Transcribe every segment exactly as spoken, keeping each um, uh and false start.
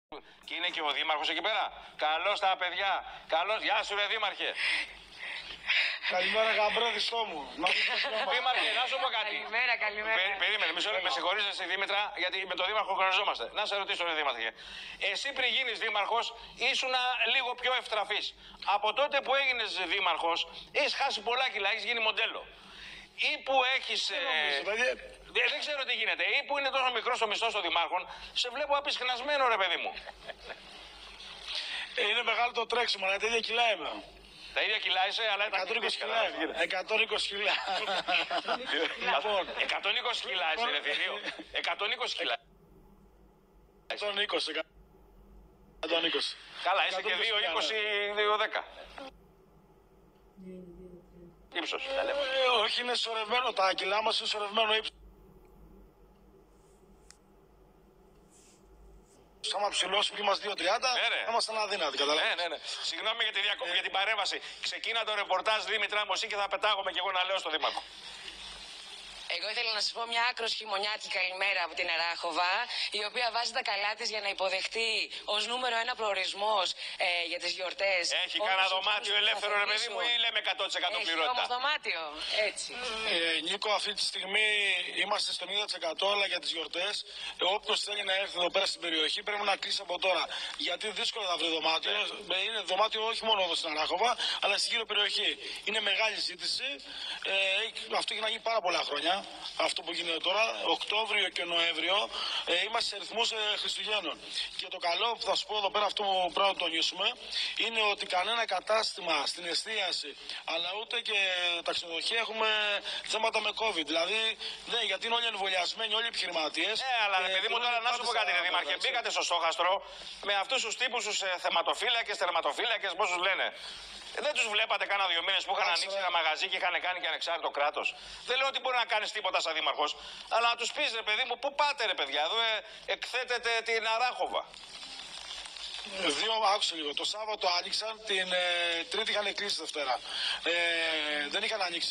Και είναι και ο δήμαρχος εκεί πέρα. Καλώς τα παιδιά. Καλώς. Γεια σου, ρε δήμαρχε. Καλημέρα, γαμπρόδιστό μου. Δήμαρχε, να σου πω κάτι. Καλημέρα, καλημέρα. Πε, περίμενε, μισό λεπτό. Με συγχωρείς εσύ, Δήμητρα, γιατί με τον δήμαρχο γνωριζόμαστε. Να σε ρωτήσω, ρε δήμαρχε. Εσύ πριν γίνεις δήμαρχος, ήσουν λίγο πιο ευτραφής. Από τότε που έγινες δήμαρχος, έχεις χάσει πολλά κιλά, έχεις γίνει μοντέλο. Ή που έχεις. Ε, δεν, δεν ξέρω τι γίνεται. Ή που είναι τόσο μικρό ο μισθός των δημάρχων, σε βλέπω απεισχνασμένο, ρε παιδί μου. Ε, είναι μεγάλο το τρέξιμο, αλλά τα ίδια κιλά είμαι. Τα ίδια κιλά είσαι, αλλά ήταν εκατόν είκοσι κιλά. εκατόν είκοσι κιλά. Λοιπόν, εκατόν είκοσι κιλά είσαι, ρε θηρίο. εκατόν είκοσι κιλά. εκατόν είκοσι. εκατόν είκοσι. Καλά, είσαι και δύο είκοσι, δύο δέκα. Ύψος. Ε, όχι, είναι σωρευμένο. Τα κιλά μας είναι σωρευμένο ύψος. Άμα ψηλώσουμε και είμαστε δύο τριάντα, θα ήμασταν αδύνατοι, καταλαβαίνεις. Ναι, ναι, ναι. Συγγνώμη για τη διακοπή, για την παρέμβαση. Ξεκίνα το ρεπορτάζ, Δήμητρα μου, εσύ, και θα πετάγομαι και εγώ να λέω στο δήμαρχο. Εγώ ήθελα να σας πω μια άκρος χειμωνιάτικη καλημέρα από την Αράχοβα, η οποία βάζει τα καλά της για να υποδεχτεί ως νούμερο ένα προορισμός ε, για τις γιορτές. Έχει κανένα δωμάτιο ελεύθερο, ρε παιδί μου, ή λέμε εκατό τοις εκατό πληρότητα? Έχει όμως δωμάτιο, έτσι. Ε, Νίκο, αυτή τη στιγμή είμαστε στο ενενήντα τοις εκατό, αλλά για τις γιορτές, όποιος θέλει να έρθει εδώ πέρα στην περιοχή πρέπει να κλείσει από τώρα. Γιατί δύσκολο να βρει δωμάτιο. Yeah. Είναι δωμάτιο όχι μόνο εδώ στην Αράχοβα, αλλά στην γύρω περιοχή. Είναι μεγάλη ζήτηση. Ε, αυτό έχει να γίνει πάρα πολλά χρόνια. Αυτό που γίνεται τώρα, Οκτώβριο και Νοέμβριο, ε, είμαστε σε ρυθμούς ε, Χριστουγέννων. Και το καλό που θα σου πω εδώ πέρα, αυτό που πρέπει να τονίσουμε, είναι ότι κανένα κατάστημα στην εστίαση, αλλά ούτε και τα ξενοδοχεία έχουμε θέματα με COVID. Δηλαδή, ναι, γιατί είναι όλοι εμβολιασμένοι, όλοι οι επιχειρηματίες. Ε, αλλά ρε παιδί μου, τώρα να σου πω κάτι, ρε Δήμαρχε, μπήκατε στο στόχαστρο με αυτούς τους τύπους, τους ε, θεματοφύλακες, τερματοφύλακες, πώς τους λένε. Δεν τους βλέπατε κάνα δύο μήνες που είχαν ανοίξει ένα μαγαζί και είχαν κάνει και ανεξάρτητο κράτος? Δεν λέω ότι μπορεί να κάνεις τίποτα σαν δήμαρχος, αλλά να τους πεις, ρε παιδί μου, πού πάτε, ρε παιδιά, εδώ ε, εκθέτεται την Αράχοβα. Δύο, άκουσε λίγο. Το Σάββατο άνοιξαν, την ε, Τρίτη είχαν κλείσει Δευτέρα. Ε, δεν είχαν ανοίξει.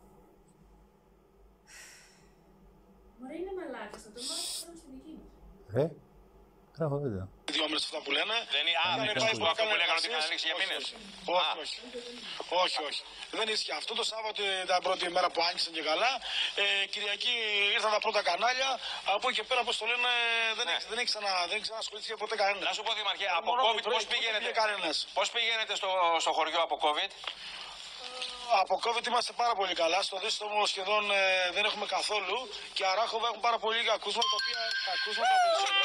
Μωρέ, είναι μαλάκας, θα το μάθεις τώρα στην δική μας. Ε, γράφω βίντεο. Δύο μήνες αυτά που λένε. Δεν είναι, α, δεν είναι facebook αυτό που λέγανε ότι είχαν ανοίξει για μήνες. Όχι, όχι. Όχι, όχι. Δεν ίσχυε. Αυτό το Σάββατο ήταν η πρώτη μέρα που άνοιξαν και καλά. Ε, Κυριακή ήρθαν τα πρώτα κανάλια. Από εκεί και πέρα, όπως το λένε, δεν έχει δεν ξανα, ξανασχοληθεί ποτέ κανένα. Να σου πω, Δήμαρχε, από COVID πώς πηγαίνετε, πώς πηγαίνετε στο, στο χωριό από COVID? Από COVID είμαστε πάρα πολύ καλά. Στο Δίστομο σχεδόν ε, δεν έχουμε καθόλου. Και Αράχοβα έχουν πάρα πολύ λίγα ακούσματα, τα οποία τα ακούσματα περισσότερα.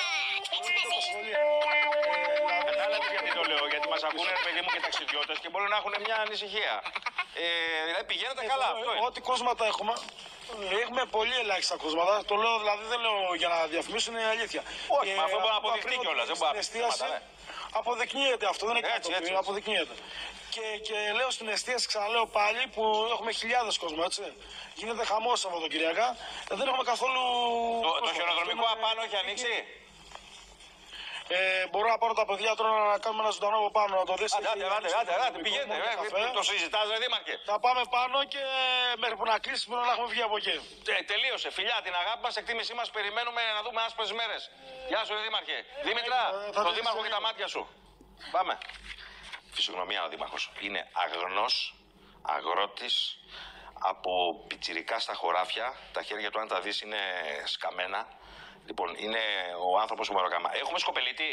Κατάλαβε γιατί το λέω, γιατί μας ακούνε, παιδί μου, και ταξιδιώτες και μπορούν να έχουν μια ανησυχία. Ε, δηλαδή πηγαίνετε καλά, αυτό είναι. Ό,τι κρούσματα έχουμε, έχουμε πολύ ελάχιστα κρούσματα. Το λέω, δηλαδή δεν λέω για να διαφημίσουν, είναι αλήθεια. Όχι, μα αυτό μπορεί να αποδειχτεί κιόλας, δεν μπορεί να αποδειχτεί. Αποδεικνύεται αυτό, δεν είναι κάτι το αποδεικνύεται. Και, και λέω στην εστίαση, ξαναλέω πάλι, που έχουμε χιλιάδες κόσμο, έτσι. Γίνεται χαμός Σαββατοκυριακά. Δεν έχουμε καθόλου. Το, το χιονοδρομικό απάνω έχει ανοίξει? Ε, μπορώ να πάρω τα παιδιά τώρα να κάνουμε ένα ζωντανό από πάνω, να το δεις. Άντε, άντε, άντε, άντε, πηγαίνετε, το συζητάς, ρε Δήμαρχε. Θα πάμε πάνω και μέχρι που να κλείσει πρέπει να έχουμε βγει από εκεί. Τε, τελείωσε, φιλιά, την αγάπη μας, εκτίμησή μας, περιμένουμε να δούμε άσπρες μέρες. Γεια σου, ρε Δήμαρχε. Δήμητρα, το Δήμαρχο και τα μάτια σου. Πάμε. Φυσιογνωμία ο Δήμαρχος. Είναι αγνός, αγρότης, από πιτσιρικά στα χωράφια. Τα χέρια του, αν τα δεις, είναι σκαμμένα. Λοιπόν, είναι ο άνθρωπος που μαροκάμα. Έχουμε σκοπελίτη.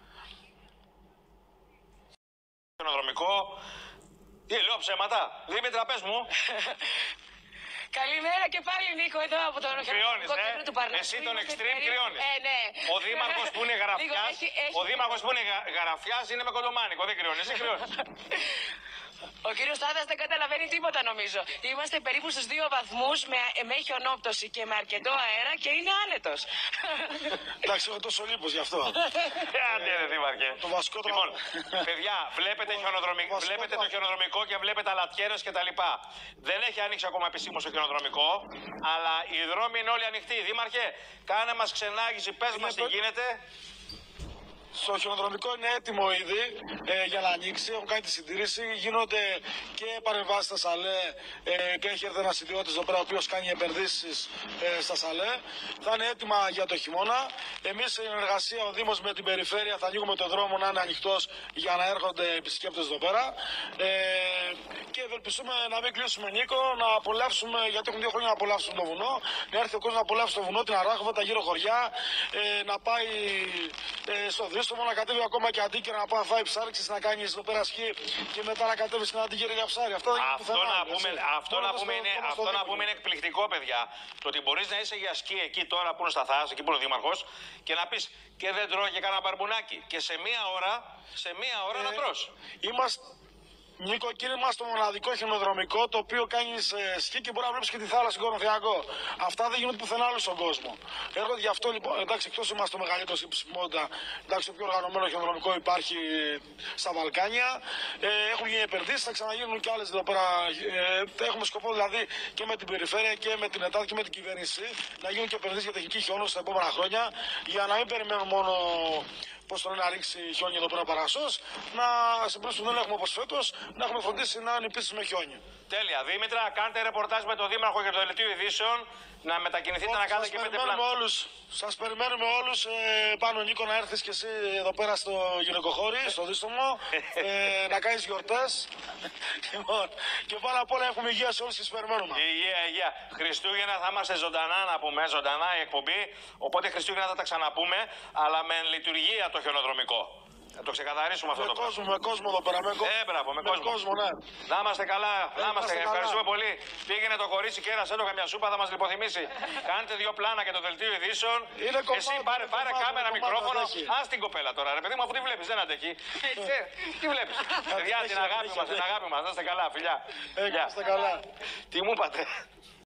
Χιονοδρομικό. Τι, λέω ψέματα? Δήμητρα, πες μου. Καλημέρα και πάλι, Νίκο, εδώ από τον Κρυώνεις, ε? του Παρνασσού. Εσύ τον extreme κρυώνεις. Ε, ναι. Ο δήμαρχος που είναι γαραφιάς, έχει, έχει... ο δήμαρχος που είναι γα, γαραφιάς είναι με κοντομάνικο, δεν κρυώνεις, εσύ κρυώνεις. Ο κύριος Στάδας δεν καταλαβαίνει τίποτα, νομίζω. Είμαστε περίπου στους δύο βαθμούς με, με χιονόπτωση και με αρκετό αέρα και είναι άνετος. Εντάξει, έχω τόσο λίπος γι' αυτό. Άντε, ρε Δήμαρχε. Το βασικό τρόπο. Λοιπόν, παιδιά, βλέπετε, χιονοδρομικό, βλέπετε το χιονοδρομικό και βλέπετε αλατιέρες και τα λοιπά. Δεν έχει ανοίξει ακόμα επισήμως το χιονοδρομικό, αλλά οι δρόμοι είναι όλοι ανοιχτοί. Δήμαρχε, κάνε μας ξενάγηση, πες μας τι γίνεται. Στο χιονοδρομικό είναι έτοιμο ήδη ε, για να ανοίξει. Έχουν κάνει τη συντήρηση. Γίνονται και παρεμβάσεις στα σαλέ ε, και έχει έρθει ένας ιδιώτης εδώ πέρα ο οποίος κάνει επενδύσεις ε, στα σαλέ. Θα είναι έτοιμα για το χειμώνα. Εμείς σε συνεργασία ο Δήμος με την περιφέρεια θα ανοίγουμε το δρόμο να είναι ανοιχτός για να έρχονται επισκέπτες εδώ πέρα. Ε, και ευελπιστούμε να μην κλείσουμε, Νίκο, να απολαύσουμε, γιατί έχουν δύο χρόνια να απολαύσουμε το βουνό. Να έρθει ο κόσμος να απολαύσει το βουνό, την Αράχοβα, τα γύρω χωριά, ε, να πάει ε, στο Δίστομο, να κατέβει ακόμα και Αντίκυρα να πάει να φάει ψάρξεις, να κάνει εδώ πέρα σκι και μετά να κατέβει στην Αντίκυρα για ψάρι. Αυτό δεν Αυτό, να πούμε, αυτό, να πούμε, είναι, αυτό να πούμε είναι εκπληκτικό, παιδιά. Το ότι μπορεί να είσαι για σκι εκεί τώρα που είναι στα θάλασσα, εκεί που είναι ο Δήμαρχος, και να πει και δεν τρώω και κάνα μπαρμπουνάκι. Και σε μία ώρα, σε μία ώρα ε, να τρως. Είμαστε. Νίκο, κύριε, είμαστε το μοναδικό χιονοδρομικό το οποίο κάνει ε, σκι και μπορεί να βλέπει και τη θάλασσα στον Κορινθιακό. Αυτά δεν γίνονται πουθενά άλλο στον κόσμο. Έρχονται γι' αυτό λοιπόν, εντάξει, εκτός είμαστε το μεγαλύτερο στην ψημότητα, εντάξει, το πιο οργανωμένο χιονοδρομικό υπάρχει στα Βαλκάνια. Ε, έχουν γίνει επενδύσεις, θα ξαναγίνουν και άλλες εδώ πέρα. Ε, έχουμε σκοπό δηλαδή και με την περιφέρεια και με την ΕΤΑΔ και με την κυβέρνηση να γίνουν και επενδύσεις για τεχνική χιόνωση στα επόμενα χρόνια για να μην περιμένουν μόνο. Πώς το λένε, να ρίξει χιόνι εδώ πέρα παρασός, να σε που δεν έχουμε όπως φέτος, να έχουμε φροντίσει να είναι πίστες με χιόνι. Τέλεια. Δήμητρα, κάντε ρεπορτάζ με τον Δήμαρχο για το Δελτίο Ειδήσεων, να μετακινηθείτε να κάνετε και πέντε πλάνα. Σας περιμένουμε όλους, ε, πάνω Νίκο, να έρθεις και εσύ εδώ πέρα στο γυναικοχώρι, στο Δίστομο, ε, να κάνεις γιορτές. Και πάνω απ' όλα έχουμε υγεία σε όλους και σας περιμένουμε. Υγεία, υγεία. Χριστούγεννα θα είμαστε ζωντανά, να πούμε, ζωντανά η εκπομπή, οπότε Χριστούγεννα θα τα ξαναπούμε, αλλά με λειτουργία το χιονοδρομικό. Να το ξεκαθαρίσουμε αυτό με το πράγμα. κόσμο, με κόσμο εδώ πέρα. Με, ε, μπράβο, με, με κόσμο. κόσμο ναι. Να είμαστε καλά, ε, να είμαστε. Ευχαριστούμε καλά. πολύ. Πήγαινε το κορίτσι και έρασε το καμιά σούπα, θα μας λιποθυμήσει. Κάντε δύο πλάνα για το Δελτίο Ειδήσεων. Είναι κομμάτι, εσύ πάρε, είναι πάρε κομμάτι, κάμερα, κομμάτι, μικρόφωνο. κομμάτι, Ας την κοπέλα τώρα, ρε παιδί μου, αφού τη βλέπεις, δεν αντέχει. ε, τι βλέπεις. Παιδιά, την αγάπη μας, την αγάπη μας. Να είστε καλά, φιλιά. Ε, να είστε καλά. Τι μου είπατε.